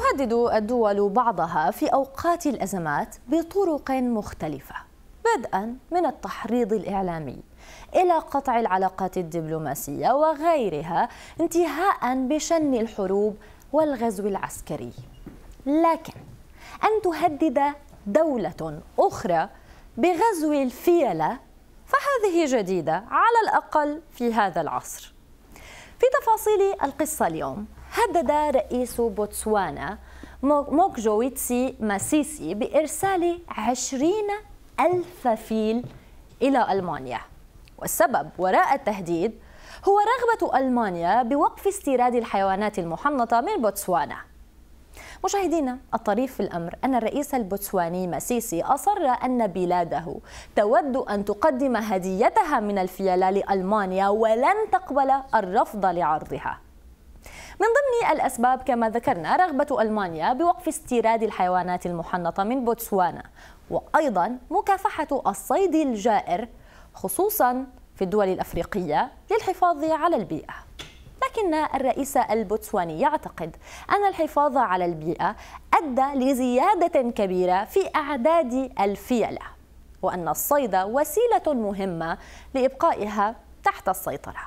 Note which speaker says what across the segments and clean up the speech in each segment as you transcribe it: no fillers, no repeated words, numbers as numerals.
Speaker 1: تهدد الدول بعضها في أوقات الأزمات بطرق مختلفة، بدءا من التحريض الإعلامي إلى قطع العلاقات الدبلوماسية وغيرها، انتهاء بشن الحروب والغزو العسكري. لكن أن تهدد دولة أخرى بغزو الفيلة فهذه جديدة على الأقل في هذا العصر. في تفاصيل القصة اليوم، هدد رئيس بوتسوانا موكجويتسي ماسيسي بإرسال 20,000 فيل إلى ألمانيا، والسبب وراء التهديد هو رغبة ألمانيا بوقف استيراد الحيوانات المحنطة من بوتسوانا. مشاهدينا، الطريف في الأمر أن الرئيس البوتسواني ماسيسي أصر أن بلاده تود أن تقدم هديتها من الفيلة لألمانيا ولن تقبل الرفض لعرضها. من ضمن الأسباب كما ذكرنا رغبة ألمانيا بوقف استيراد الحيوانات المحنطة من بوتسوانا، وأيضا مكافحة الصيد الجائر خصوصا في الدول الأفريقية للحفاظ على البيئة. لكن الرئيس البوتسواني يعتقد أن الحفاظ على البيئة أدى لزيادة كبيرة في أعداد الفيلة، وأن الصيد وسيلة مهمة لإبقائها تحت السيطرة.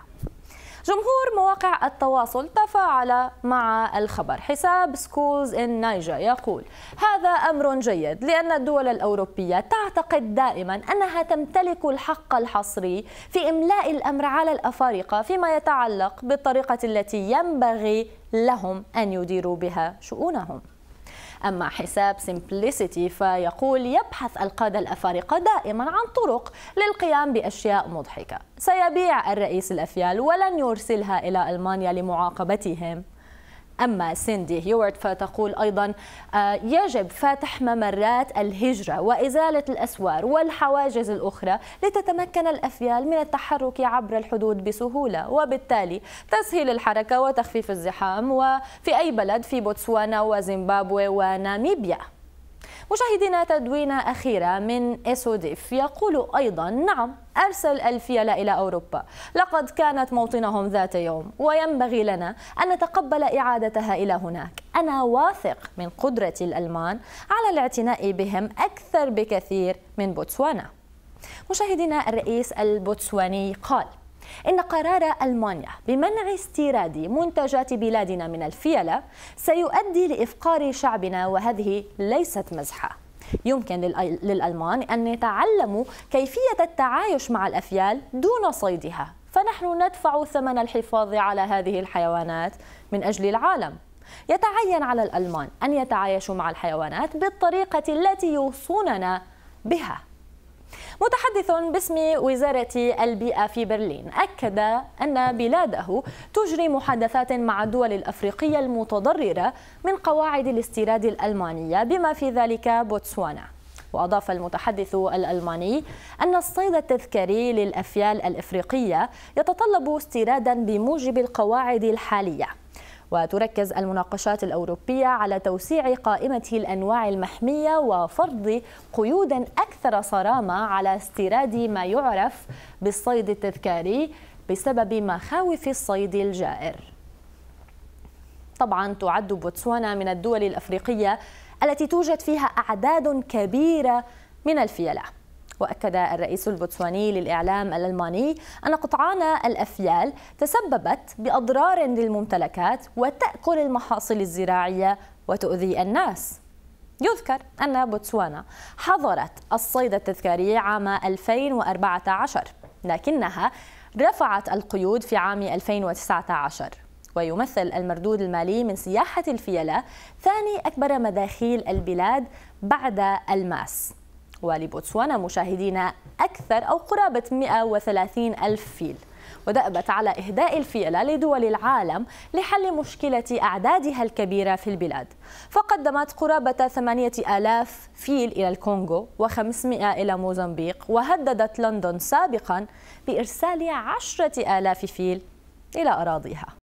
Speaker 1: جمهور مواقع التواصل تفاعل مع الخبر. حساب سكولز إن نايجر يقول: هذا أمر جيد، لأن الدول الأوروبية تعتقد دائما أنها تمتلك الحق الحصري في إملاء الأمر على الأفارقة فيما يتعلق بالطريقة التي ينبغي لهم أن يديروا بها شؤونهم. أما حساب سيمبليسيتي فيقول: يبحث القادة الأفارقة دائما عن طرق للقيام بأشياء مضحكة. سيبيع الرئيس الأفيال ولن يرسلها إلى ألمانيا لمعاقبتهم. أما سيندي هيوارد فتقول أيضا: يجب فتح ممرات الهجرة وإزالة الأسوار والحواجز الأخرى لتتمكن الأفيال من التحرك عبر الحدود بسهولة، وبالتالي تسهيل الحركة وتخفيف الزحام وفي أي بلد في بوتسوانا وزيمبابوي وناميبيا. مشاهدينا، تدوينة أخيرة من إسوديف يقول أيضا: نعم، أرسل الفيلة إلى أوروبا، لقد كانت موطنهم ذات يوم، وينبغي لنا أن نتقبل إعادتها إلى هناك. أنا واثق من قدرة الألمان على الاعتناء بهم أكثر بكثير من بوتسوانا. مشاهدينا، الرئيس البوتسواني قال إن قرار ألمانيا بمنع استيراد منتجات بلادنا من الفيلة سيؤدي لإفقار شعبنا، وهذه ليست مزحة. يمكن للألمان أن يتعلموا كيفية التعايش مع الأفيال دون صيدها، فنحن ندفع ثمن الحفاظ على هذه الحيوانات من أجل العالم. يتعين على الألمان أن يتعايشوا مع الحيوانات بالطريقة التي يوصوننا بها. متحدث باسم وزارة البيئة في برلين أكد أن بلاده تجري محادثات مع الدول الأفريقية المتضررة من قواعد الاستيراد الألمانية بما في ذلك بوتسوانا. وأضاف المتحدث الألماني أن الصيد التذكاري للأفيال الأفريقية يتطلب استيرادا بموجب القواعد الحالية، وتركز المناقشات الأوروبية على توسيع قائمة الأنواع المحمية وفرض قيود أكثر صرامة على استيراد ما يعرف بالصيد التذكاري بسبب مخاوف الصيد الجائر. طبعا تعد بوتسوانا من الدول الأفريقية التي توجد فيها أعداد كبيرة من الفيلة. وأكد الرئيس البوتسواني للإعلام الألماني أن قطعان الأفيال تسببت بأضرار للممتلكات وتأكل المحاصيل الزراعية وتؤذي الناس. يذكر أن بوتسوانا حظرت الصيد التذكاري عام 2014، لكنها رفعت القيود في عام 2019. ويمثل المردود المالي من سياحة الفيلة ثاني أكبر مداخيل البلاد بعد الماس. ولبوتسوانا مشاهدينا أكثر أو قرابة 130,000 فيل، ودأبت على إهداء الفيلة لدول العالم لحل مشكلة أعدادها الكبيرة في البلاد، فقدمت قرابة 8,000 فيل إلى الكونغو و500 إلى موزمبيق، وهددت لندن سابقا بإرسال 10,000 فيل إلى أراضيها.